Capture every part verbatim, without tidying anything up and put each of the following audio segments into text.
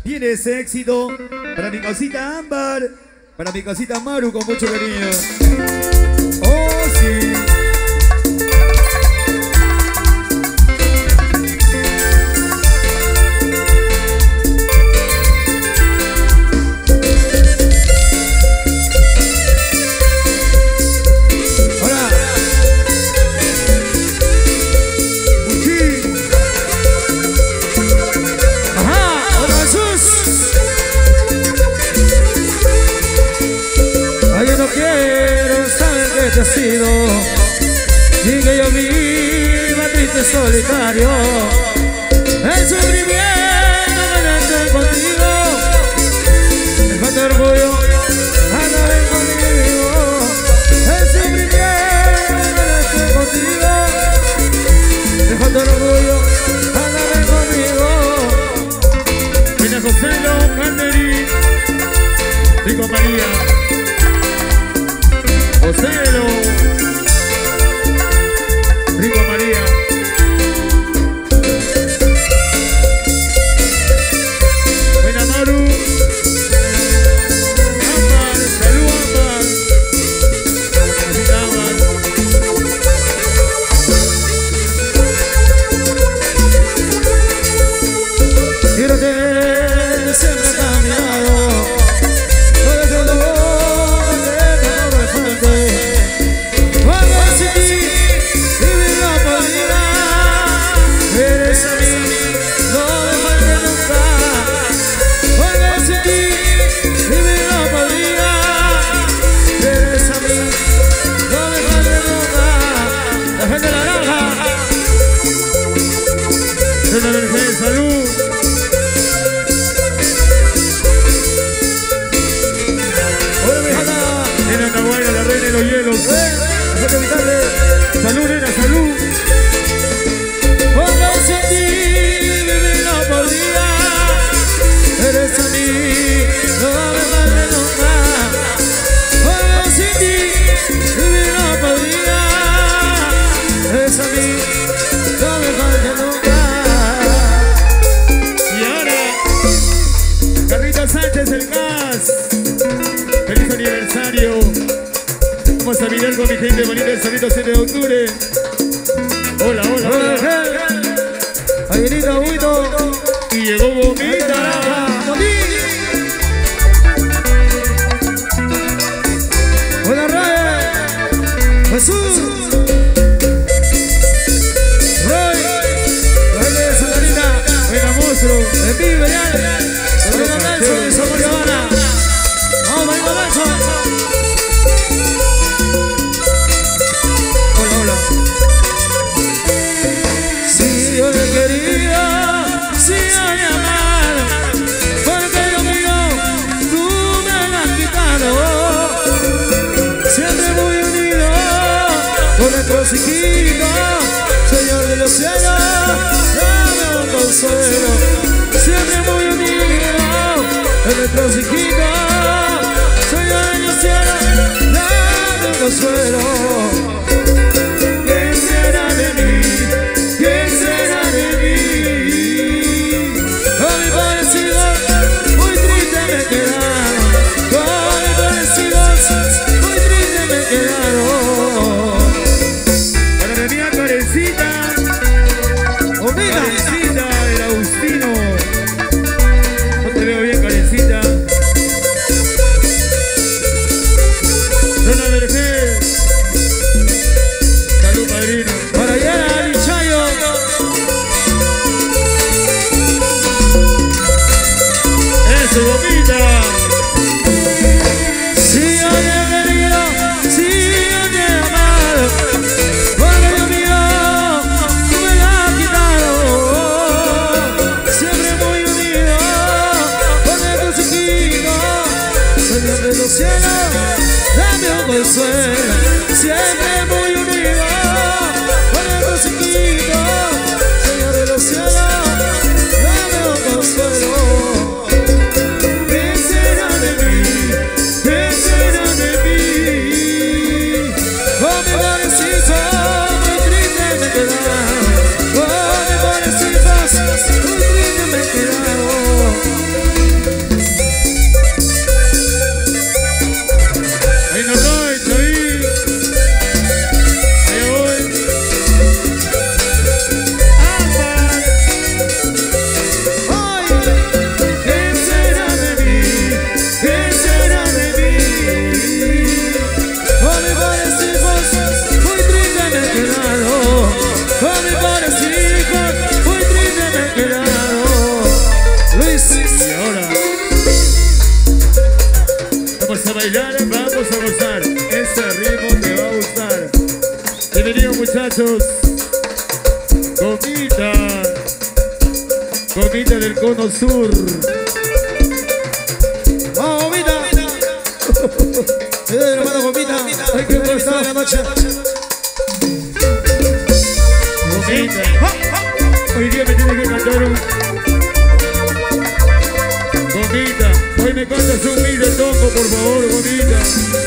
Viene ese éxito para mi cosita Ámbar, para mi cosita Maru con mucho cariño. Oh, sí. Y que yo viva triste solitario, el sufrimiento que nace contigo, me falta orgullo, anda ven conmigo, el sufrimiento que nace contigo, me falta orgullo, anda ven conmigo. Viene José Lo Canderí, Rico María, José Lo Rico María. Buena Maru. Ámbar, salud Ámbar. Casita Ámbar. Quiero que siempre está a mi lado. No dejo el dolor que no me falte. Cuando sin ti salud. Ahora mi jata, nena Nahuayla, la reina de los hielos. Déjate evitarle. Salud, nena, salud. Porque sin ti vivir no podría. Eres a mí, no me falta nunca. Porque sin ti vivir no podría. Eres a mí, no me falta nunca. Sánchez el gas, feliz aniversario. Vamos a mirar con mi gente bonita el sábado siete de octubre. Hola, hola, hola. Ahí venita, Huito. Y llegó Bombita. Hola, Ray. Jesús. Roy. La gente de Santa Rita. Venga, monstruo. De mí, Berial. Hola, Manso, de Somos Habana. Vamos, venga, Manso. Hola, hola. Si yo le quería, si yo le amaba, porque lo mío tú me lo has quitado. Siempre muy unido con nuestros hijitos, Señor de los cielos, dame un consuelo. Siempre muy unido de nuestros hijitos, Señor de los cielos, dame un consuelo. ¿Quién será de mí? ¿Quién será de mí? Con mis pobrecitos muy triste me quedaron. Con mis pobrecitos muy triste me quedaron. Para mi amiga Karencita, Karencita de la Agustina. muchachos. Gomita. Gomita del Cono Sur. ¡Vamos, Gomita! ¡Eh, hermano Gomita! ¡Ay, qué buena la noche! Gomita. Hoy día me tiene que cantar un... Gomita, hoy me cantas un mil de tongo, por favor, Gomita.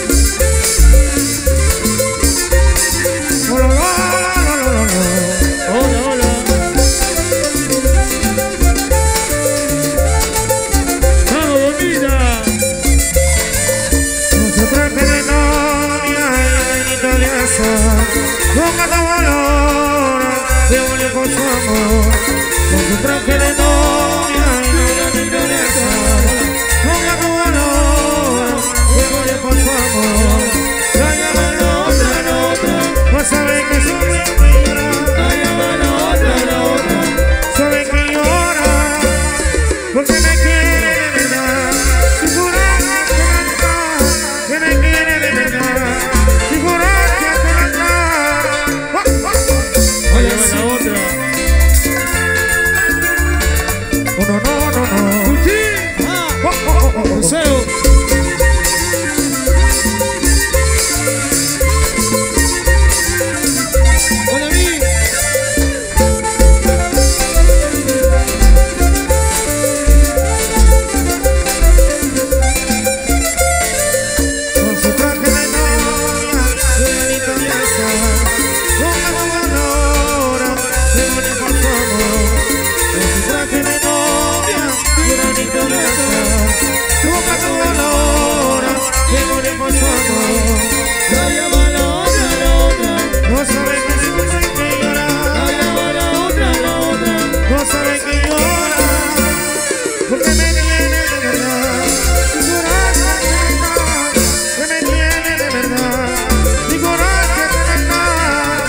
¡Hola, hola, hola, hola! Hola, hola. ¡Vamos, Gomita! No se trate de novia y de alianza, nunca te valora, te vuelve por su amor. No se trate de novia y de alianza, nunca te valora, te vuelve por su amor. La llama la otra, la otra, no sabe que sufre y llora. La llama la otra, la otra, sabe que llora, porque me quiere de verdad, segura que me quiere de verdad, segura que te vendrá. Oye, la otra. Oh, no, no, no, no. ¡Cuchín! Oh, oh, oh, oh, oh. ¡Museo! ¡Hola, mi! Con su traje de novia, bonita alianza, nunca me valora, se pone por su amor. Con su traje de novia, bonita alianza, nunca me valora, se pone por su amor. La llama la otra, la otra. No sabe que sufre y que llora, La llama la otra, la otra. no sabe que llora, porque me tiene de verdad, segura que me tiene de verdad, segura que te vendrá.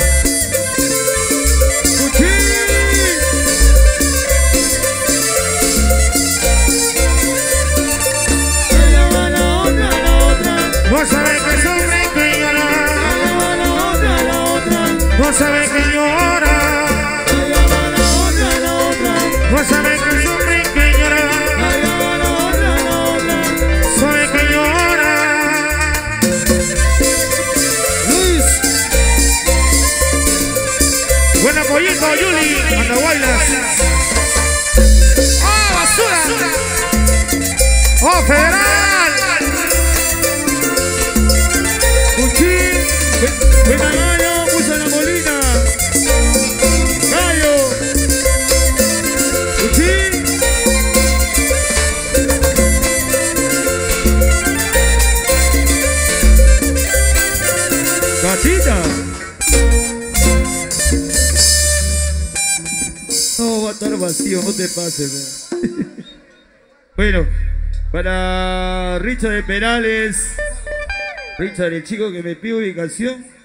¡Cuchín! La llama la otra, la otra. No sabe que sufre y que llora, La llama la otra, la otra. no sabe que llora, La llama la otra, la otra. no sabe que sufre y que llora, La llama la otra, la otra. sabe que llora. Luis. Buen apoyito, Yuli, cuando bailas. ¡Oh, basura! ¡Oh, federal! Cuchín. Buena gallo, puso la molina. Gallo. Cuchín. Gatita. No, va a estar vacío, no te pases. ¿eh? Bueno, para Richard de Perales, Richard el chico que me pide ubicación.